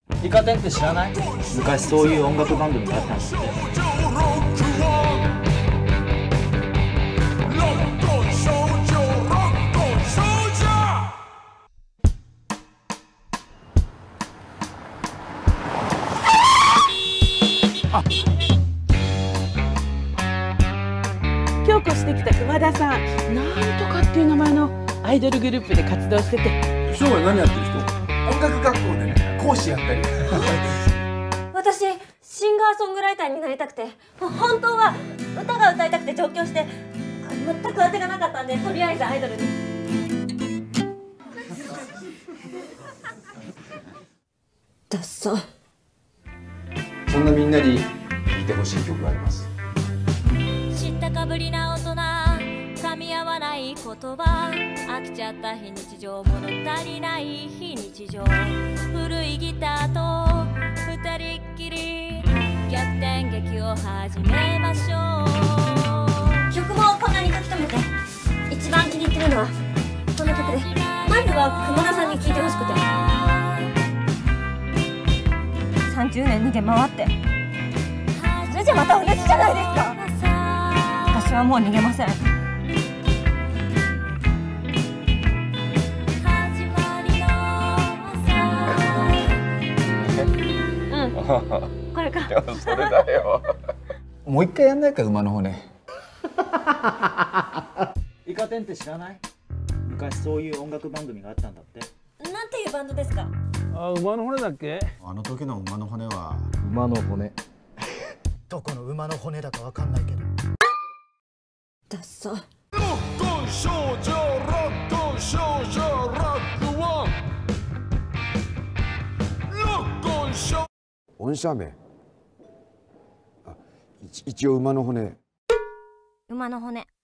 イカ天って知らない？昔そういう音楽番組があったんだって。 京子してきた熊田さん、なんとかっていう名前のアイドルグループで活動してて。 生涯何やってる人？音楽学校でね、講師やったり。 私シンガーソングライターになりたくて、本当は歌が歌いたくて上京して、全く当てがなかったんで、とりあえずアイドルに。ダッサ。 そんなみんなに聴いてほしい曲があります。 知ったかぶりな大人、噛み合わない言葉、飽きちゃった非日常、物足りない非日常、古いギターと二人っきり逆転劇を始めましょう。 曲もこんなに書き留めて、一番気に入ってるのはこの曲で、まずは熊田さんに聴いてほしくて。30年逃げ回って、それじゃまた同じじゃないですか。私はもう逃げません。これか。 それだよ。もう一回やんないか、馬の骨。 イカ天って知らない？昔そういう音楽番組があったんだって。 なんていうバンドですか？ あ、馬の骨だっけ？ あの時の馬の骨は。 馬の骨。 どこの馬の骨だかわかんないけど。 ダッサ。 音叉名。一応馬の骨。 馬の骨。